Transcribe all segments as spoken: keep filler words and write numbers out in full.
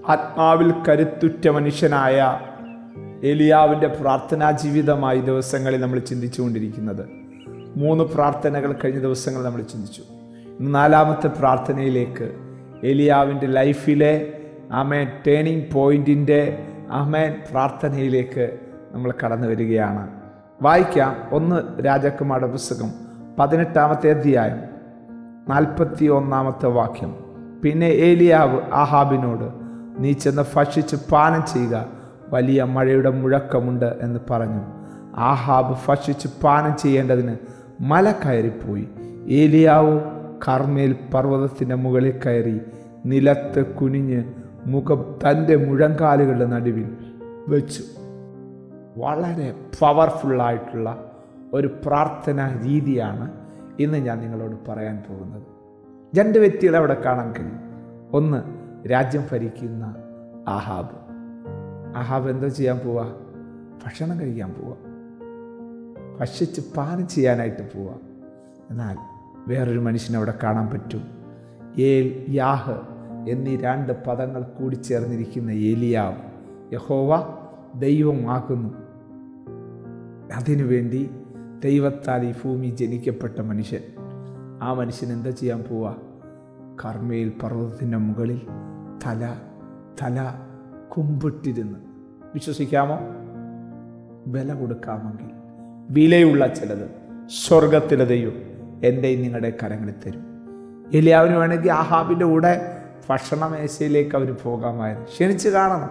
ആത്മാവിൽ കരുത്തുറ്റ മനുഷ്യനായ ഏലിയാവിൻ്റെ പ്രാർത്ഥനാ ജീവിതമായി ദിവസങ്ങളിൽ നമ്മൾ ചിന്തിച്ചുകൊണ്ടിരിക്കുന്നത്. മൂന്ന് പ്രാർത്ഥനകൾ കഴിഞ്ഞ ദിവസങ്ങൾ നമ്മൾ ചിന്തിച്ചു. ഇന്ന് നാലാമത്തെ പ്രാർത്ഥനയിലേക്ക് ഏലിയാവിൻ്റെ ലൈഫിലെ ആമേൻ ടേണിംഗ് പോയിൻറ്റിൻ്റെ ആമേൻ പ്രാർത്ഥനയിലേക്ക് നമ്മൾ കടന്നു വരികയാണ്. വായിക്കാം. ഒന്ന് രാജാക്കന്മാരുടെ പുസ്തകം പതിനെട്ടാമത്തെ അധ്യായം നാൽപ്പത്തി ഒന്നാമത്തെ വാക്യം. പിന്നെ ഏലിയാവ് ആഹാബിനോട്, നീ ചെന്ന് ഭക്ഷിച്ച് പാനം ചെയ്യുക, വലിയ മഴയുടെ മുഴക്കമുണ്ട് എന്ന് പറഞ്ഞു. ആഹാബ് ഭക്ഷിച്ച് പാനം ചെയ്യേണ്ടതിന് മല കയറിപ്പോയി. ഏലിയാവ് കർമ്മേൽ പർവ്വതത്തിൻ്റെ മുകളിൽ കയറി നിലത്ത് കുനിഞ്ഞ് മുഖം തൻ്റെ മുഴങ്കാലുകളുടെ നടുവിൽ വെച്ചു. വളരെ പവർഫുള്ളായിട്ടുള്ള ഒരു പ്രാർത്ഥനാ രീതിയാണ് ഇന്ന് ഞാൻ നിങ്ങളോട് പറയാൻ പോകുന്നത്. രണ്ട് വ്യക്തികളെ അവിടെ കാണാൻ കഴിയും. ഒന്ന്, രാജ്യം ഭരിക്കുന്ന ആഹാബ്. ആഹാബ് എന്താ ചെയ്യാൻ പോവാ? ഭക്ഷണം കഴിക്കാൻ പോവാ, ഭക്ഷിച്ച് പാനം ചെയ്യാനായിട്ട് പോവാ. എന്നാൽ വേറൊരു മനുഷ്യനവിടെ കാണാൻ പറ്റും. ഏൽ യാഹ് എന്നീ രണ്ട് പദങ്ങൾ കൂടിച്ചേർന്നിരിക്കുന്ന ഏലിയാവ്. യഹോവ ദൈവമാകുന്നു. അതിനുവേണ്ടി ദൈവത്താൽ ഈ ഭൂമി ജനിക്കപ്പെട്ട മനുഷ്യൻ. ആ മനുഷ്യൻ എന്താ ചെയ്യാൻ പോവാ? കർമ്മേൽ പർവ്വതത്തിൻ്റെ മുകളിൽ തല തല കുമ്പിട്ടിരുന്ന്. വിശ്വസിക്കാമോ? വില കൊടുക്കാമെങ്കിൽ വിലയുള്ള ചിലത് സ്വർഗത്തിലെ ദൈവം എൻ്റെയും നിങ്ങളുടെ കരങ്ങളിൽ തരും. ഏലിയാവിന് വേണമെങ്കിൽ ആഹാബിൻ്റെ കൂടെ ഭക്ഷണമേശയിലേക്ക് അവർ പോകാമായിരുന്നു. ക്ഷണിച്ച് കാണണം.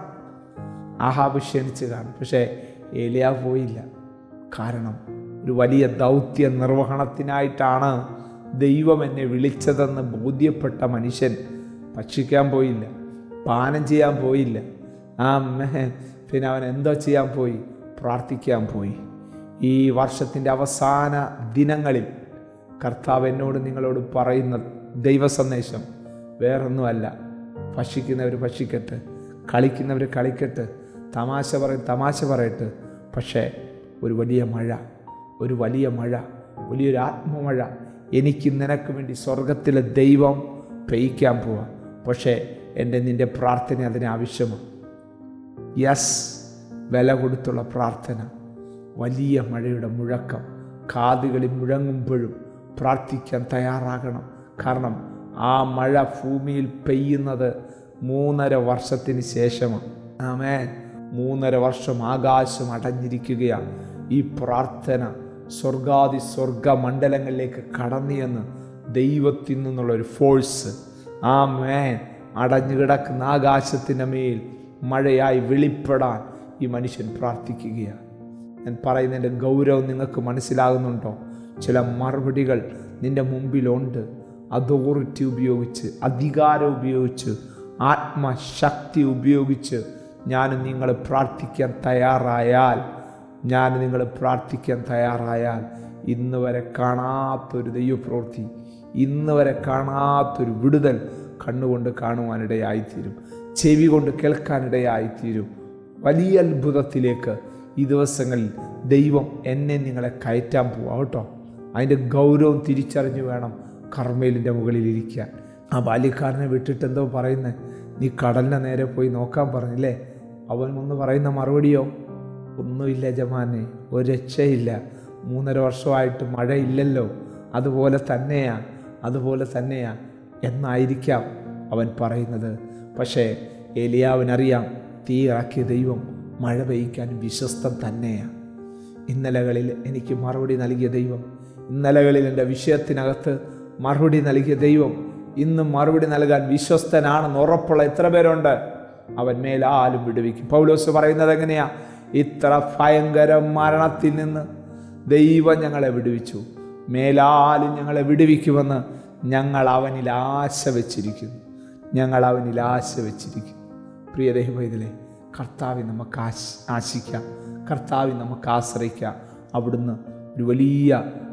ആഹാബ് ക്ഷണിച്ച് കാണും. പക്ഷേ ഏലിയാവ് പോയില്ല. കാരണം ഒരു വലിയ ദൗത്യ നിർവഹണത്തിനായിട്ടാണ് ദൈവം എന്നെ വിളിച്ചതെന്ന് ബോധ്യപ്പെട്ട മനുഷ്യൻ ഭക്ഷിക്കാൻ പോയില്ല, പാനം ചെയ്യാൻ പോയില്ല. ആ പിന്നെ അവൻ എന്തോ ചെയ്യാൻ പോയി? പ്രാർത്ഥിക്കാൻ പോയി. ഈ വർഷത്തിൻ്റെ അവസാന ദിനങ്ങളിൽ കർത്താവ് എന്നോട് നിങ്ങളോട് പറയുന്ന ദൈവ സന്ദേശം വേറൊന്നുമല്ല. ഭക്ഷിക്കുന്നവർ ഭക്ഷിക്കട്ടെ, കളിക്കുന്നവർ കളിക്കട്ടെ, തമാശ പറയും തമാശ പറയട്ടെ. പക്ഷേ ഒരു വലിയ മഴ, ഒരു വലിയ മഴ, വലിയൊരു ആത്മമഴ എനിക്ക് നിനക്ക് വേണ്ടി സ്വർഗത്തിലെ ദൈവം പെയ്യ്ക്കാൻ പോവാം. പക്ഷേ എൻ്റെ നിൻ്റെ പ്രാർത്ഥന അതിന് ആവശ്യമാണ്. യെസ്, വില കൊടുത്തുള്ള പ്രാർത്ഥന. വലിയ മഴയുടെ മുഴക്കം കാതുകളിൽ മുഴങ്ങുമ്പോഴും പ്രാർത്ഥിക്കാൻ തയ്യാറാകണം. കാരണം ആ മഴ ഭൂമിയിൽ പെയ്യുന്നത് മൂന്നര വർഷത്തിന് ശേഷമാണ്. ആമേൻ. മൂന്നര വർഷം ആകാശം അടഞ്ഞിരിക്കുകയാണ്. ഈ പ്രാർത്ഥന സ്വർഗാദി സ്വർഗ മണ്ഡലങ്ങളിലേക്ക് കടന്നിയെന്ന് ദൈവത്തിൽ നിന്നുള്ളൊരു ഫോഴ്സ് ആമേൻ അടഞ്ഞു കിടക്കുന്ന ആകാശത്തിൻ്റെ മേൽ മഴയായി വെളിപ്പെടാൻ ഈ മനുഷ്യൻ പ്രാർത്ഥിക്കുകയാണ്. ഞാൻ പറയുന്നതിൻ്റെ ഗൗരവം നിങ്ങൾക്ക് മനസ്സിലാകുന്നുണ്ടോ? ചില മറുപടികൾ നിൻ്റെ മുമ്പിലുണ്ട്. അതോറിറ്റി ഉപയോഗിച്ച്, അധികാരം ഉപയോഗിച്ച്, ആത്മശക്തി ഉപയോഗിച്ച് ഞാൻ നിങ്ങൾ പ്രാർത്ഥിക്കാൻ തയ്യാറായാൽ ഞാൻ നിങ്ങൾ പ്രാർത്ഥിക്കാൻ തയ്യാറായാൽ ഇന്ന് വരെ കാണാത്തൊരു ദൈവപ്രവൃത്തി, ഇന്ന് വരെ കാണാത്തൊരു വിടുതൽ കണ്ണുകൊണ്ട് കാണുവാനിടയായിത്തീരും, ചെവി കൊണ്ട് കേൾക്കാനിടയായിത്തീരും. വലിയ അത്ഭുതത്തിലേക്ക് ഈ ദിവസങ്ങളിൽ ദൈവം എന്നെ നിങ്ങളെ കയറ്റാൻ പോവാം കേട്ടോ. അതിൻ്റെ ഗൗരവം തിരിച്ചറിഞ്ഞു വേണം കർമ്മേലിൻ്റെ മുകളിലിരിക്കാൻ. ആ ബാല്യക്കാരനെ വിട്ടിട്ട് എന്തോ പറയുന്നത്? നീ കടലിൻ്റെ നേരെ പോയി നോക്കാൻ പറഞ്ഞില്ലേ? അവൻ ഒന്ന് പറയുന്ന മറുപടിയോ? ഒന്നുമില്ല ജമാനെ, ഒരു രക്ഷയില്ല, മൂന്നര വർഷമായിട്ട് മഴയില്ലല്ലോ, അതുപോലെ തന്നെയാ അതുപോലെ തന്നെയാ എന്നായിരിക്കാം അവൻ പറയുന്നത്. പക്ഷേ ഏലിയാവിനറിയാം, തീ ഇറക്കിയ ദൈവം മഴ പെയ്യ്ക്കാൻ വിശ്വസ്തൻ തന്നെയാണ്. ഇന്നലകളിൽ എനിക്ക് മറുപടി നൽകിയ ദൈവം, ഇന്നലകളിൽ എൻ്റെ വിഷയത്തിനകത്ത് മറുപടി നൽകിയ ദൈവം ഇന്നും മറുപടി നൽകാൻ വിശ്വസ്തനാണെന്ന് ഉറപ്പുള്ള എത്ര പേരുണ്ട്? അവൻ മേലാലും വിടുവിക്കും. പൗലോസ് പറയുന്നത് എങ്ങനെയാ? ഇത്ര ഭയങ്കര മരണത്തിൽ നിന്ന് ദൈവം ഞങ്ങളെ വിടുവിച്ചു, മേലാലും ഞങ്ങളെ വിടുവിക്കുമെന്ന് ഞങ്ങൾ അവനിൽ ആശ വെച്ചിരിക്കുന്നു. ഞങ്ങൾ അവനിൽ ആശ വെച്ചിരിക്കുന്നു. പ്രിയ ദൈവമേ, കർത്താവിൽ നമുക്ക് ആശ ആശിക്കാം, കർത്താവിൽ നമുക്ക് ആശ്രയിക്കാം. അവിടുന്ന് ഒരു വലിയ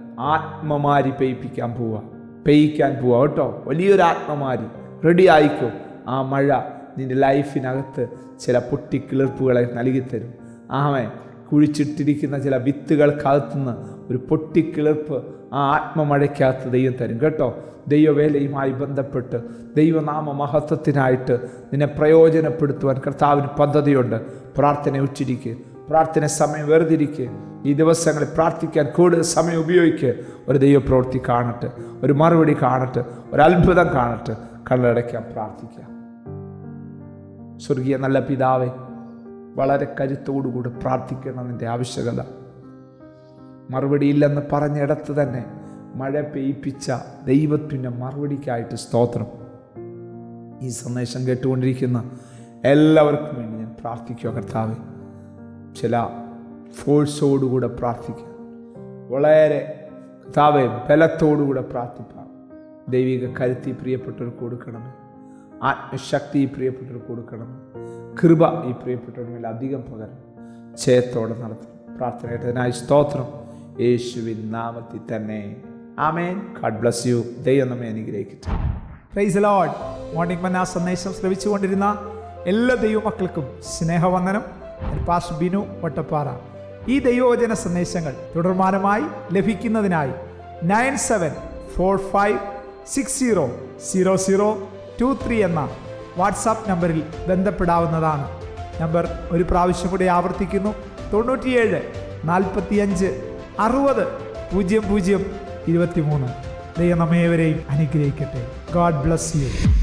ആത്മമാരി പെയ്യിപ്പിക്കാൻ പോവുക, പെയ്യിക്കാൻ പോവുക കേട്ടോ. വലിയൊരു ആത്മമാരി റെഡി ആയിക്കോ. ആ മഴ നിൻ്റെ ലൈഫിനകത്ത് ചില പൊട്ടിക്കിളിർപ്പുകളെ നൽകിത്തരും. ആമേ. കുഴിച്ചിട്ടിരിക്കുന്ന ചില വിത്തുകൾക്കകത്തുനിന്ന് ഒരു പൊട്ടിക്കിളിർപ്പ് ആ ആത്മമഴയ്ക്കകത്ത് ദൈവം തരും കേട്ടോ. ദൈവവേലയുമായി ബന്ധപ്പെട്ട് ദൈവനാമ മഹത്വത്തിനായിട്ട് നിന്നെ പ്രയോജനപ്പെടുത്തുവാൻ കർത്താവിന് പദ്ധതിയുണ്ട്. പ്രാർത്ഥന ഉച്ചരിക്കുക, പ്രാർത്ഥന സമയം വേർതിരിക്കുക. ഈ ദിവസങ്ങളിൽ പ്രാർത്ഥിക്കാൻ കൂടുതൽ സമയം ഉപയോഗിക്കുക. ഒരു ദൈവപ്രവൃത്തി കാണട്ടെ, ഒരു മറുപടി കാണട്ടെ, ഒരു അത്ഭുതം കാണട്ടെ. കണ്ണടയ്ക്കാൻ പ്രാർത്ഥിക്കാം. സ്വർഗീയ നല്ല പിതാവേ, വളരെ കരുത്തോടുകൂടി പ്രാർത്ഥിക്കണം. നിൻ്റെ ആവശ്യകത മറുപടിയില്ലെന്ന് പറഞ്ഞിടത്ത് തന്നെ മഴ പെയ്പ്പിച്ച ദൈവത്തിൻ്റെ മറുപടിക്കായിട്ട് സ്തോത്രം. ഈ സന്ദേശം കേട്ടുകൊണ്ടിരിക്കുന്ന എല്ലാവർക്കും വേണ്ടി ഞാൻ പ്രാർത്ഥിക്കുക കർത്താവേ. ചില ഫോഴ്സോടുകൂടെ പ്രാർത്ഥിക്കുക, വളരെ കർത്താവേ ബലത്തോടുകൂടെ പ്രാർത്ഥിക്കാം. ദൈവിക കരുത്തി പ്രിയപ്പെട്ടവർക്ക് കൊടുക്കണമേ, ആത്മശക്തി പ്രിയപ്പെട്ടവർക്ക് കൊടുക്കണമേ, കൃപ ഈ പ്രിയപ്പെട്ടവരിൽ അധികം പകരം ജയത്തോടെ നടത്തണം. പ്രാർത്ഥനയായിട്ടതിനായി സ്തോത്രം, യേശുവിൻ നാമത്തിൽ തന്നെ ആമേൻ. God bless U. ദൈവം നമ്മെ അനുഗ്രഹിക്കട്ടെ. Praise the Lord. മോർണിംഗ് മന്ന സന്ദേശം ശ്രവിച്ചുകൊണ്ടിരുന്ന എല്ലാ ദൈവമക്കൾക്കും സ്നേഹവന്ദനം. പാസ്റ്റർ ബിനു വട്ടപ്പാറ. ഈ ദൈവവചന സന്ദേശങ്ങൾ തുടർമാനമായി ലഭിക്കുന്നതിനായി nine seven four five six zero zero zero two three എന്ന വാട്സാപ്പ് നമ്പറിൽ ബന്ധപ്പെടാവുന്നതാണ്. നമ്പർ ഒരു പ്രാവശ്യം കൂടി ആവർത്തിക്കുന്നു: തൊണ്ണൂറ്റിയേഴ് നാൽപ്പത്തിയഞ്ച് അറുപത് പൂജ്യം പൂജ്യം ഇരുപത്തി മൂന്ന്. ദൈവം നമ്മേവരെയും അനുഗ്രഹിക്കട്ടെ. God bless U.